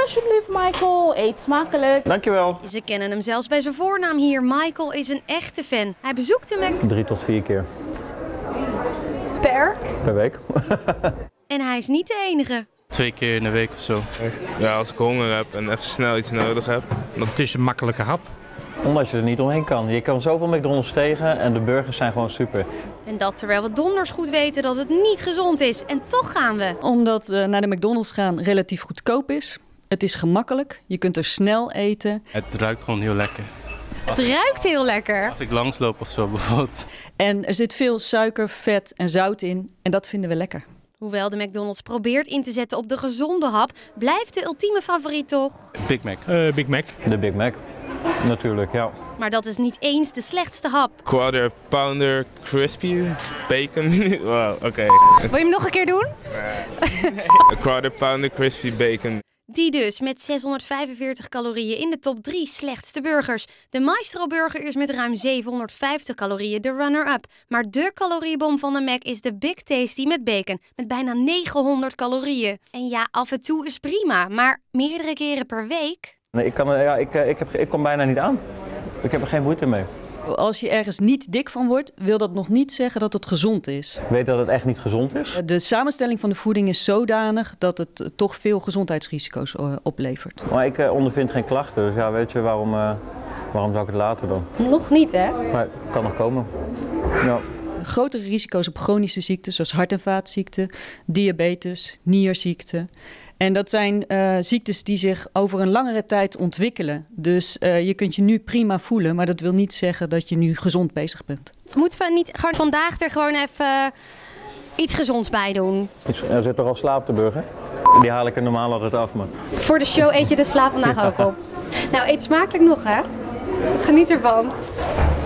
Alsjeblieft, Michael. Eet smakelijk. Dankjewel. Ze kennen hem zelfs bij zijn voornaam hier. Michael is een echte fan. Hij bezoekt de Mac 3 tot 4 keer. Per week. En hij is niet de enige. 2 keer in de week of zo. Ja, als ik honger heb en even snel iets nodig heb. Het is een makkelijke hap. Omdat je er niet omheen kan. Je kan zoveel McDonald's tegen en de burgers zijn gewoon super. En dat terwijl we donders goed weten dat het niet gezond is. En toch gaan we. Omdat naar de McDonald's gaan relatief goedkoop is. Het is gemakkelijk. Je kunt er snel eten. Het ruikt gewoon heel lekker. Het ruikt heel lekker. Als ik langsloop of zo bijvoorbeeld. En er zit veel suiker, vet en zout in. En dat vinden we lekker. Hoewel de McDonald's probeert in te zetten op de gezonde hap, blijft de ultieme favoriet toch? Big Mac. Big Mac. De Big Mac. Natuurlijk, ja. Maar dat is niet eens de slechtste hap. Quarter pounder crispy bacon. Wow, oké. Wil je hem nog een keer doen? A quarter pounder crispy bacon. Die dus met 645 calorieën in de top 3 slechtste burgers. De Maestro Burger is met ruim 750 calorieën de runner-up. Maar de caloriebom van de Mac is de Big Tasty met bacon. Met bijna 900 calorieën. En ja, af en toe is prima. Maar meerdere keren per week? Nee, ik kom bijna niet aan. Ik heb er geen moeite mee. Als je ergens niet dik van wordt, wil dat nog niet zeggen dat het gezond is. Ik weet dat het echt niet gezond is. De samenstelling van de voeding is zodanig dat het toch veel gezondheidsrisico's oplevert. Maar ik ondervind geen klachten, dus ja, weet je, waarom zou ik het laten dan? Nog niet, hè? Maar het kan nog komen. Ja. Grotere risico's op chronische ziekten zoals hart- en vaatziekten, diabetes, nierziekten. En dat zijn ziektes die zich over een langere tijd ontwikkelen. Dus je kunt je nu prima voelen, maar dat wil niet zeggen dat je nu gezond bezig bent. Moeten we niet gewoon vandaag er gewoon even iets gezonds bij doen? Er zit toch al slaap op de burger? Die haal ik er normaal altijd af, maar... Voor de show eet je de sla vandaag ook op. Nou, eet smakelijk nog, hè? Geniet ervan.